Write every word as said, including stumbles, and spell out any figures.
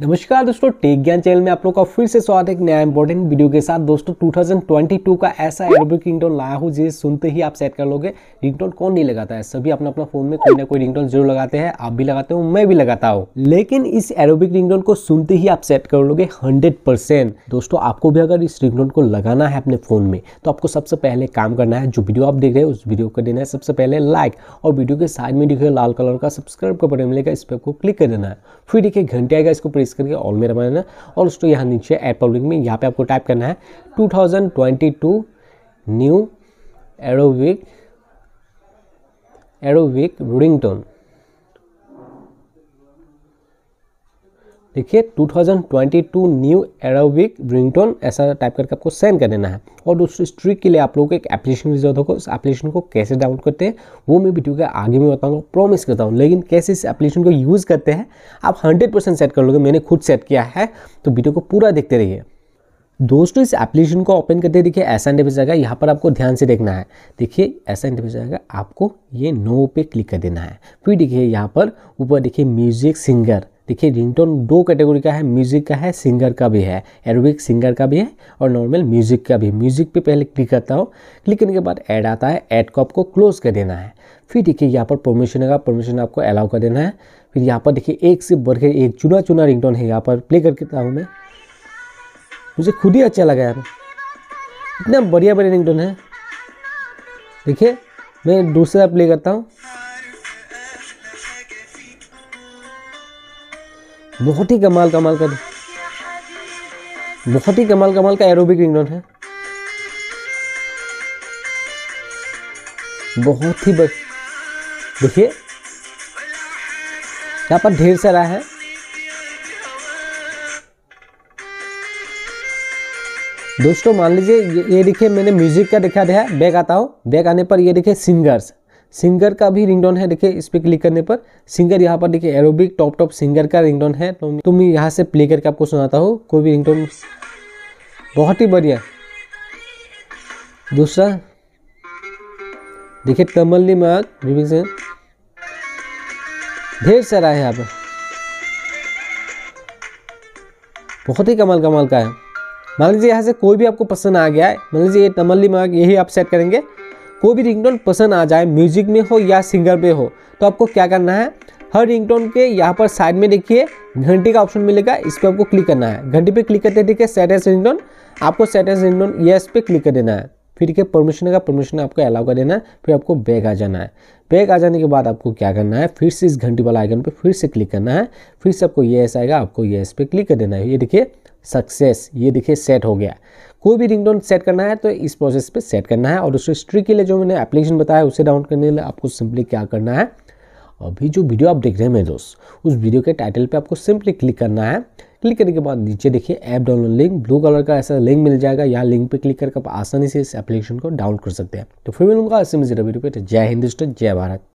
नमस्कार दोस्तों, टेक ज्ञान चैनल में आप लोग का फिर से स्वागत है एक नया इंपॉर्टेंट वीडियो के साथ। दोस्तों दो हज़ार बाईस का ऐसा एरोबिक रिंगटोन लाया हूँ जिसे सुनते ही आप सेट कर लोगे। रिंगटोन कौन नहीं लगाता है, सभी अपना अपना फोन में कोई ना कोई रिंगटोन जरूर लगाते हैं। आप भी लगाते हो, मैं भी लगाता हूँ, लेकिन इस एरोबिक रिंगटोन को सुनते ही आप सेट कर लोगे हंड्रेड परसेंट। दोस्तों आपको भी अगर इस रिंगटोन को लगाना है अपने फोन में तो आपको सबसे पहले काम करना है, जो वीडियो आप देख रहे हैं उस वीडियो को देना है सबसे पहले लाइक, और वीडियो के साइड में दिखे लाल कलर का सब्सक्राइब का बटन मिलेगा, इस पर आपको क्लिक कर देना है। फिर देखिए घंटे आएगा, इसको प्रेस करके ऑल में दबाना है। और उसको यहाँ नीचे ऐड पब्लिक में यहाँ पे आपको टाइप करना है दो हज़ार बाईस न्यू एरोबिक एरोबिक रिंगटोन। देखिए दो हज़ार बाईस न्यू एरोबिक रिंगटोन ऐसा टाइप करके आपको सेंड कर देना है। और दोस्तों इस ट्रिक के लिए आप लोगों को एक एप्लीकेशन की जरूरत होगा। उस एप्लीकेशन को कैसे डाउनलोड करते हैं वो मैं वीडियो के आगे में बताऊंगा, प्रॉमिस करता हूँ। लेकिन कैसे इस एप्लीकेशन को यूज़ करते हैं आप हंड्रेड परसेंट सेट कर लोगे। मैंने खुद सेट किया है, तो वीडियो को पूरा देखते रहिए। दोस्तों इस एप्लीकेशन को ओपन करते देखिए ऐसा इंटरफेस आएगा। यहाँ पर आपको ध्यान से देखना है। देखिए ऐसा इंटरफेस आएगा, आपको ये नो पे क्लिक कर देना है। फिर देखिए यहाँ पर ऊपर देखिए म्यूजिक सिंगर। देखिए रिंगटोन दो कैटेगरी का है, म्यूजिक का है, सिंगर का भी है। एरोबिक सिंगर का भी है और नॉर्मल म्यूजिक का भी। म्यूजिक पे पहले क्लिक करता हूँ, क्लिक करने के बाद ऐड आता है, ऐड को आपको क्लोज कर देना है। फिर देखिए यहाँ पर परमिशन है, परमिशन आपको अलाउ कर देना है। फिर यहाँ पर देखिए एक से बढ़ के एक चुना चुना रिंगटोन है, यहाँ पर प्ले करता हूँ मैं। मुझे खुद ही अच्छा लगा यार, इतना बढ़िया बढ़िया रिंगटोन है। देखिए मैं दूसरा प्ले करता हूँ, बहुत ही कमाल कमाल का बहुत ही कमाल कमाल का एरोबिक रिंगटोन है। बहुत ही देखिए यहाँ पर ढेर सारा है। दोस्तों मान लीजिए ये देखिए मैंने म्यूजिक का दिखा दिया। बैक आता हूँ, बैक आने पर ये देखिए सिंगर्स सिंगर का भी रिंगटोन है। देखिए इस पर क्लिक करने पर सिंगर यहाँ पर देखिए एरोबिक टॉप टॉप सिंगर का रिंगटोन है। तो तुम यहाँ से प्ले करके आपको सुनाता हूँ कोई भी रिंगटोन, बहुत ही बढ़िया। दूसरा देखिए तमल्ली माग रिमिक्स है, ढेर सारा है यहाँ पर, बहुत ही कमाल कमाल का है। मान लीजिए यहाँ से कोई भी आपको पसंद आ गया है, मान लीजिए ये तमल्ली माग यही आप सेट करेंगे। कोई भी रिंगटोन पसंद आ जाए, म्यूजिक में हो या सिंगर पे हो, तो आपको क्या करना है, हर रिंगटोन के यहाँ पर साइड में देखिए घंटी का ऑप्शन मिलेगा, इस पर आपको क्लिक करना है। घंटी पे क्लिक करते देखिए सेट एज रिंगटोन, आपको सेट एज रिंगटोन यस पे क्लिक कर देना है। फिर देखिए परमिशन का परमिशन आपको अलाउ कर देना है। फिर आपको बैक आ जाना है। बैक आ जाने के बाद आपको क्या करना है, फिर से इस घंटी वाला आइकन पे फिर से क्लिक करना है। फिर से आपको यस आएगा, आपको यस पे क्लिक कर देना है। ये देखिए सक्सेस, ये देखिए सेट हो गया। कोई भी रिंगटोन सेट करना है तो इस प्रोसेस पे सेट करना है। और दूसरे ट्रिक के लिए जो मैंने एप्लीकेशन बताया उसे डाउनलोड करने के लिए आपको सिंपली क्या करना है, अभी जो वीडियो आप देख रहे हैं मेरे दोस्त, उस वीडियो के टाइटल पे आपको सिंपली क्लिक करना है। क्लिक करने के बाद नीचे देखिए app download link, blue colour का ऐसा लिंक मिल जाएगा। यहाँ लिंक पे क्लिक करके आप आसानी से इस एप्लीकेशन को डाउनलोड कर सकते हैं। तो फिर मिलूंगा ऐसे में वीडियो पे। जय हिंद दोस्तों, जय भारत।